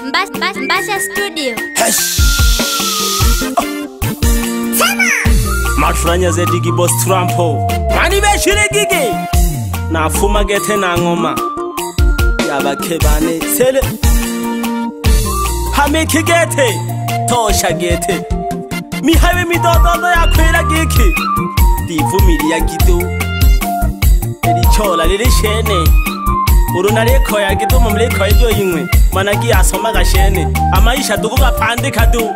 Mbasha Studio. Matulanya zedigi boss trampo mani beshire gige nafuma gete na ngoma yabakebane sele hameke gete tosha gete mihabe midododo yakwera giki divumiriya gido erichola lirishene urunareko yagido mumleko ibyo yinkwe managi asoma gashene amayisha dukuga pande kadu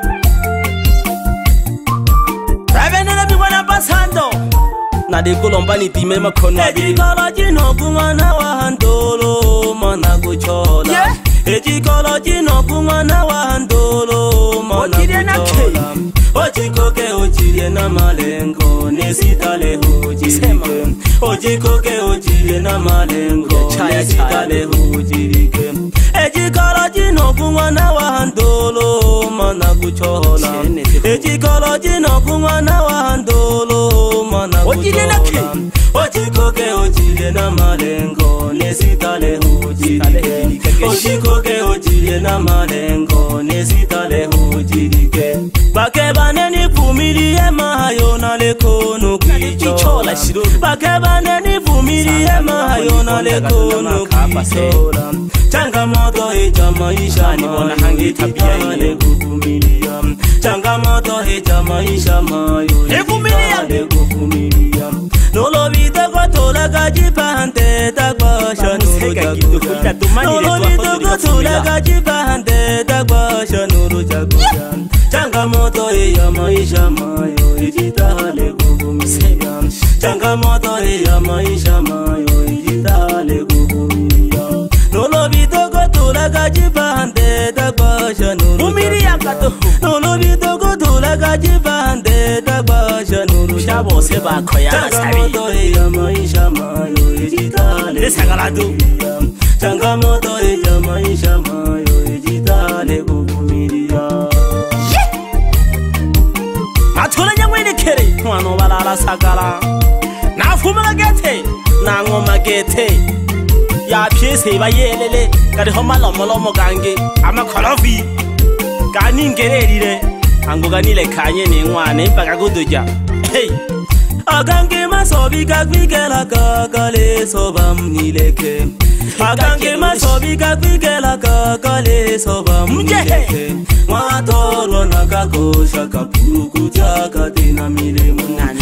Nelemi Mbasando na de kolomba ni time makono ejikoloji no kumana wa handolo mana kuchola ejikoloji no kumana wa handolo mana kuchola ojikoke ojilie na malengo nesitale hujirike ojikoke ojilie na malengo nesitale hujirike ejikoloji no kumana wa handolo mana kuchola ejikoloji no kumana wa handolo mana kuchola ojikoke ojilie na malengo nesitale hujirike ojikoke ojilie na malengo nesitale hujirike bakebane ni vumiliye mahayo na lekono kwichola bakebane ni vumiliye mahayo na lekono kwichola changamoto ya maisha mbona hangi tabia ile kuvumilia changamoto ya maisha mayo kuvumilia nolobite kotola kajipande takwasha nurujaguja nolobite kotola kajipande takwasha nurujaguja changamoto ya maisha mayo ijitale kuvumilia changamoto ya maisha mayo ijitale kuvumilia nolobite kotola kajipande takwasha nurujaguja nolobite kotola kajipande takwasha nurujaguja bose bakoya changamoto ya maisha mayo ijitale sagaladu changamoto ya maisha mayo ijitale kuvumilia Matulanya mwinekere mwano balala sagala nafuma gete na ngoma gete ya piese bayelele kari homa lomolomo gange amakorofi kaningererire angoganile kanye ni ngwane mpaka kuduja hey agange masobi kakwigela kakale soba mnileke agange masobi kakwigela kakale soba mnileke mwatoro nakakosha kapuruku chaka tina milemu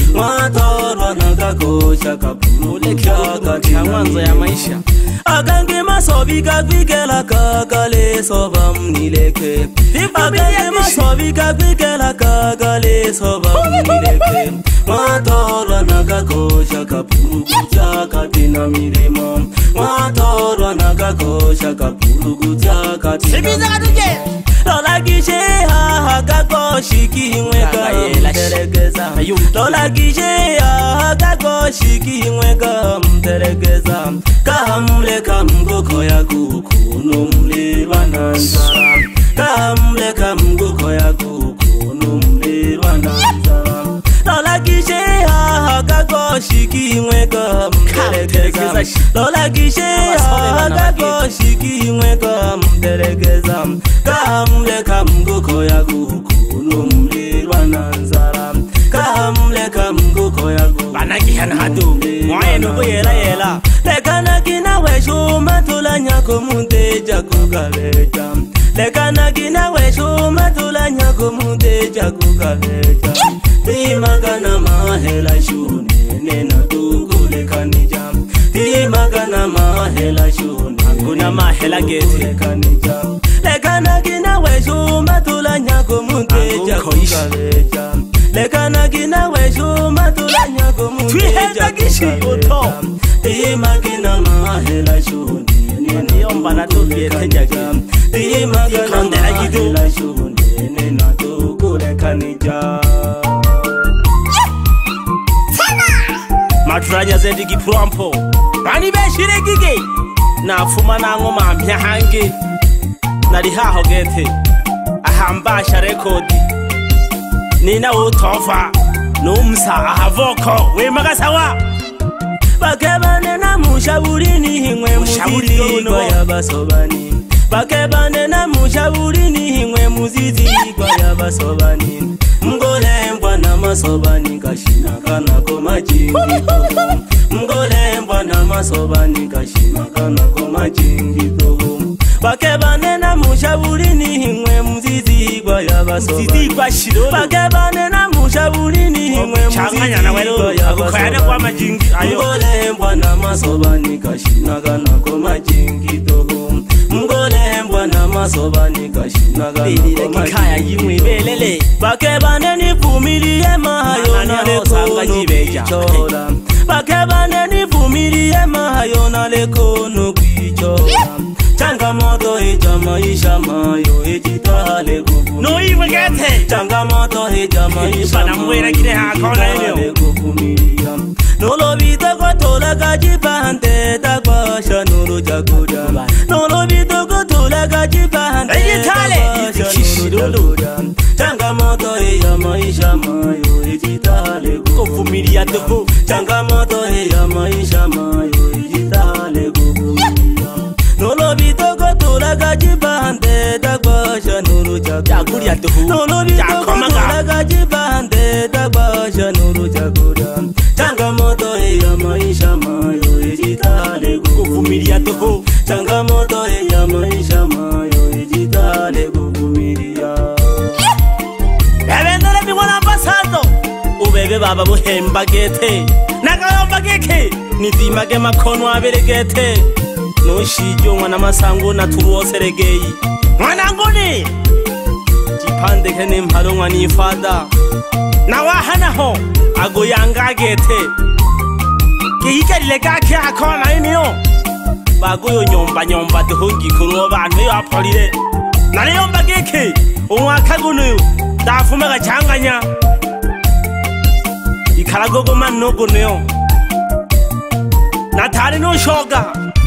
mwatoro nakakosha kapuruku chaka tina mwanzo ya maisha agange masobi kakwigela kakale soba mnileke agange masobi kakwigela kakale soba mnileke mwatoro nakakosha kapuruku chaka tina milemu mwatoro nakakosha kapuruku chaka tina milemu Lola gishe ha kako shiki mweka mteregeza Lola gishe ha kako shiki mweka mteregeza Kahamle kamgoko ya kukuno mle wananzara Kahamle kamgoko ya kukuno mle wananzara Lola gishe ha kako shiki mweka mteregeza Lola gishe ha kako shiki mweka mteregeza Kahamle kamgoko ya kukuno mle wananzara Kahamle kamgoko ya kukuno banagihana hadu mwayeno kuyela yela lekana kina weshu matulanya komunteja kukaleja lekana kina weshu matulanya komunteja kukaleja timagana mahela shune nena tukulekanija timagana mahela shune kuna mahela gete kanija lekana kina weshu matulanya komunteja kukaleja lekana kina weshu matulanya komunteja kukaleja timagana mahela shune niomba na tuliyetejaga timagana mahela shune nena tukulekanija Matulanya zedigi prampo mani beshire gige nafuma na ngoma mpya hange nari haho gete ahambasha rekodi nina utofa numsa ahavoko wemagasawa bakebane na mushaburi ni himwe mushaburi ya basobani bakebane na mushauri ni mwe muzizi kwa yabasobani mgolembwa na masobani kashina kana komajingi mgolembwa na masobani kashina kana komajingi bakebane na mushauri ni mwe muzizi kwa yabasobani bakebane na mushauri ni mwe muzizi kwa yabasobani mgolembwa na masobani kashina kana komajingi mgolembwa na masobani kashina kana komajingi bakebane ni vumilie mahayo na lekono kwichora bakebane ni vumilie mahayo na lekono kwichora changamoto ya maisha mayo ejitale kuvumilia no ivegete changamoto ya maisha banamwera kile hakona leo kuvumilia nolobito kotola kajipande takwasha Luchagula nolobito kotola kajipande ejitale kishiruluda changamoto ya maisha mayo ejitale kuvumilia tuko changamoto ya maisha mayo ejitale kuvumilia nolobito kotola kajipande takwasha Luchagula nolobito kotola kajipande takwasha Luchagula changamoto ya maisha mayo ejitale kuvumilia tuko changamoto ya maisha mayo ejitale kuvumilia ebendele bimwana Mbasando ubebe baba buhemba gete nakayomba geke nizimage makono aberegete noshijo mwana masango naturoseregeyi mwana ngoni jipande kene mparo mwani fada na wahanaho agoyanga gete kiyikalile kake akona iniyo bagoyo nyomba duhungi kuruwa bantu yo apolire nariyomba geke umwaka guno dafuma gachanganya ikaragogo manno guno natari no shoga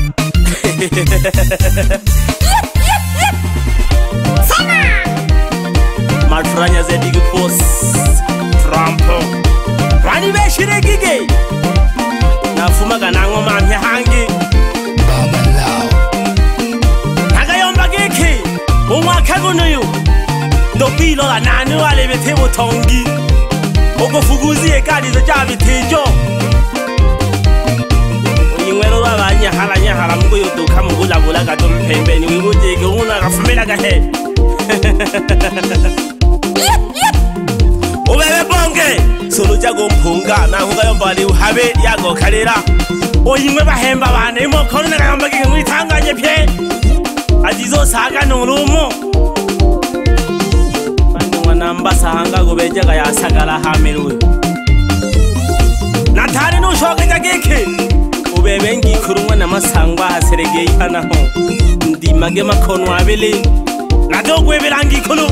Matulanya zedigi boss Trampo Rani beshire gige Nafuma Kang'wa Mpya hangi Nakayomba geke umwaka guno yo ndopilo la nani wale bete mutongi ogofuguziye kalizo cyabitejo Ingwero babanya mugo yoduka mugulagula gato mpembeni wibuteke una gafumela gahe Ubebe bonge soluja gompunga na ngayomba uhabe yago kalera oyimwe bahemba bana imokono nakayomba gike mwitanganye pye azizo saga nurumo bandi mwana Mbasanga gobejaga yasagala hameruwe natari nushoke jagike ubebe ngikurumwa na masangwa haseregeye hanaho ndimage makono abele nadogwebera ngikulu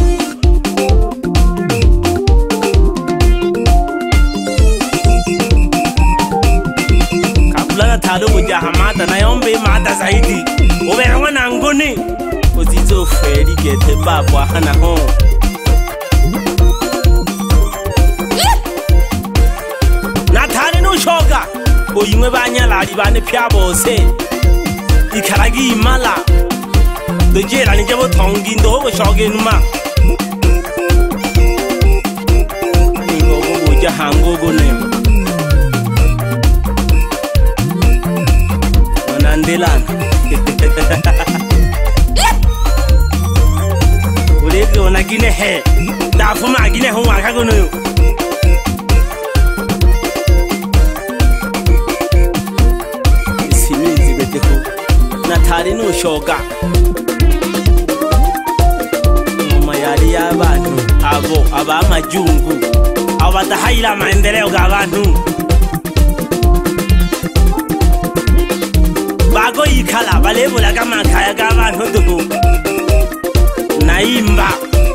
kapulana talo mujahamata na yombe mata zaidi ubere mwana ngoni uzizo feri gete babwa hanaho natari nushoka oyimwe banyalari bane pya bose ikaragi imala dogera nije botongi ndobo shoge numa ningo buja hangogo ne onandelana uleke onagine he dafuma agine ho wakagono isimizi beteko natari nushoka yari y'abantu abo abamajungu abadahayira maendeleo g'abantu bago yikala balebula kamakaya g'abantu duhu naimba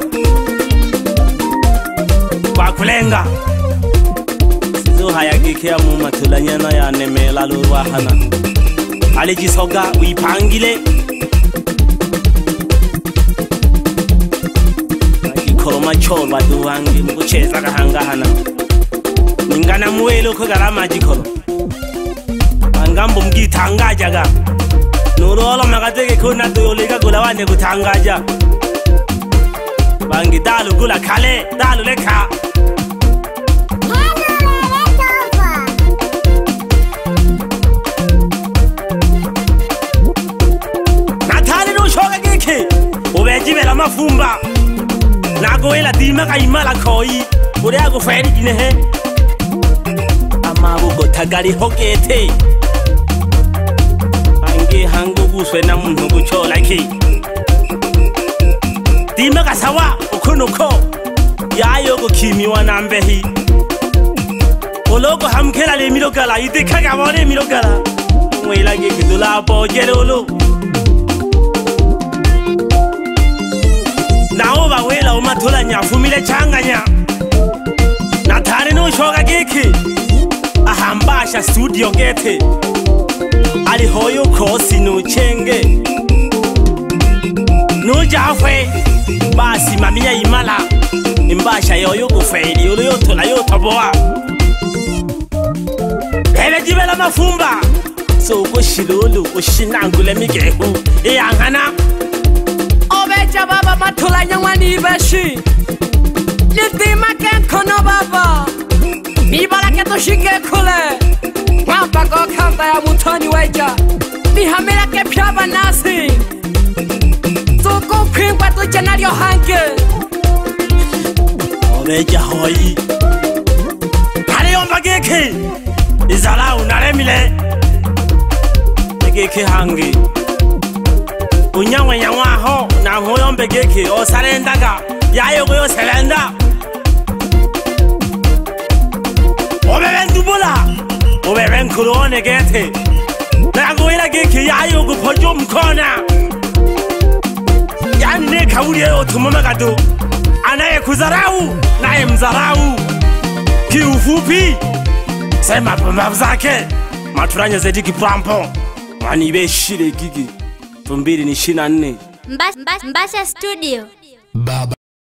bakulenga sizo hayagikea mu Matulanya na yanemela lurwahana alijisoga wipangile Koromacholo baduwange mugucheza kahangahana ningana muwelo ko garama jikolo angambo mgitangajaga Nulola magateke kuna tuyolika kula wane kutangaja Bangi dalu kula kale, dalu leka Natali nushoga giki Ubejibela mafumba Nagoela dima kaimala koi Ure ago feri ginehe Amabugo tagari hokete Ange hango guswe na muntu guchola ki Dima kasawa ukunuko Yayo gukimiwa nambehi Ologo hamkela le milogala Idika gabone milogala Mwela gikidula bojele olo Naoba wela Matulanya fumile changanya Natari no shoga giki Ahambasha studio gete Ali hoyo kosi no chenge No jafwe Basi mamia imala Mbasha yoyo gufeili Yolo yoto la yoto boa Hele jibela mafumba So kushilulu kushinangule migehu Iyangana Obeja baba Matulanya wani bashi Lidima kenkono baba Mibala keto shige kule Wamba go kanta ya mutoni wecha Mihamela ke pyaba nasi Tuko kwingwa tu jenario hange Obeja hoi Hali yomba geki Izala unalemile Geki hangi Unyangwe nyangwaho na huyombe geki osalendaga Yayo kuyo selenda Obeben dubula Obeben kurone gete Nagoela geki yayo kupojo mkona Yani kauli yayo tumomagado Anaye kuzarau naye mzarau Kiufupi Sema pambavzake Matulanya zediki prampo Wanibe shire gigi 2024 Mbasha Studio. Baba